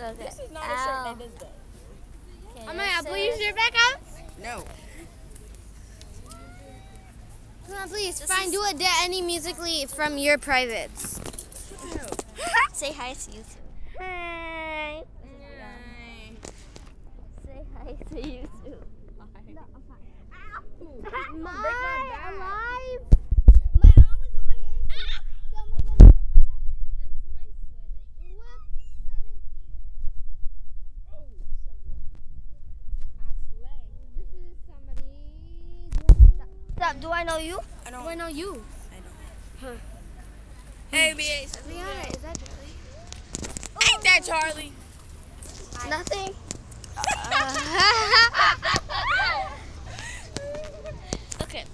Okay. This is not a shirt that does that. Okay, I'm gonna put your shirt back on. No. Come on, please. Fine, do it any musically from your privates. No. Say hi to YouTube. Hi. Say hi to YouTube. My alive. My arm was on my hand. Someone's gonna break my back. This is somebody. Stop. Do I know you? I don't. Do I know you? I don't. Hey, BA. Rihanna, is that Charlie? Ain't that Charlie? Nothing. Okay.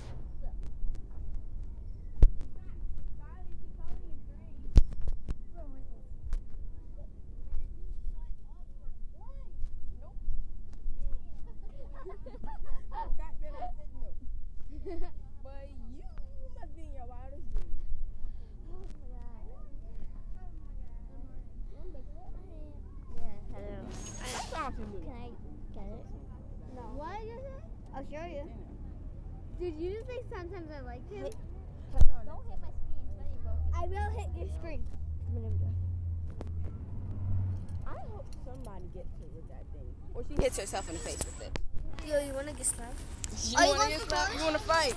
But you must be in your wildest dreams. Yeah, hello. That's awesome. Can I get it? No. What is it? I'll show you. Did you just say sometimes I like him? Don't hit my screen. It's very broken. I will hit your screen. I hope somebody gets her with that thing. Or she hits herself in the face with it. Yo, you wanna get slapped? You Are you wanna going get for slapped? clothes? You wanna fight?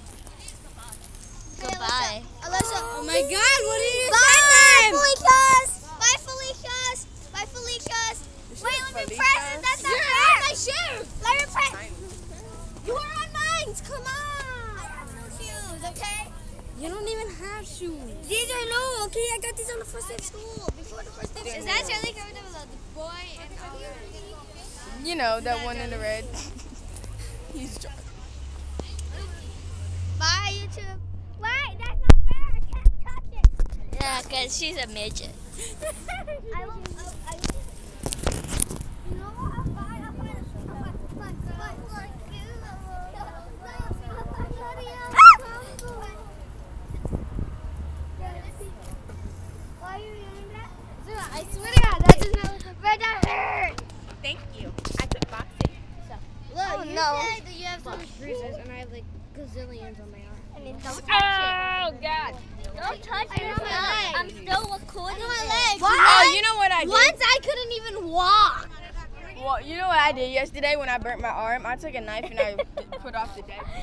Goodbye. Alyssa. Oh my God! What are you Bye, saying? Felicias. Bye, Felicias. Bye, Felicias. Wait, let me press it. That's not fair. My shoes. Let me press. You are on mine. Come on. I have no shoes, okay? You don't even have shoes. These are new, okay? I got these on the first day of school. Before the first day of school. Is that Charlie coming up with the boy and all that? You know, that one in the red. He's Charlie. Bye, YouTube. Wait, that's not fair. I can't touch it. Yeah, because she's a midget. I will. You know what? I'm fine. I'm fine. Why are you doing that? I swear to God, that does not look like that hurt. Thank you. I took boxing. Look, you no. said That you have so much bruises, and I have like gazillions on my arm. Don't touch Oh God! it. Don't touch I know my leg. I'm still recording. my leg. Oh, you know what I did? Once I couldn't even walk. Well, you know what I did yesterday when I burnt my arm? I took a knife and I put off the deck.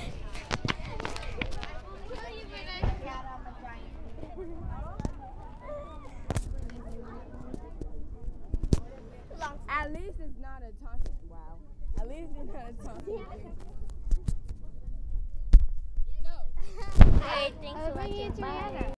At least it's not a toxic. Wow. At least it's not a toxic. No. Hey, thanks for watching. Bye.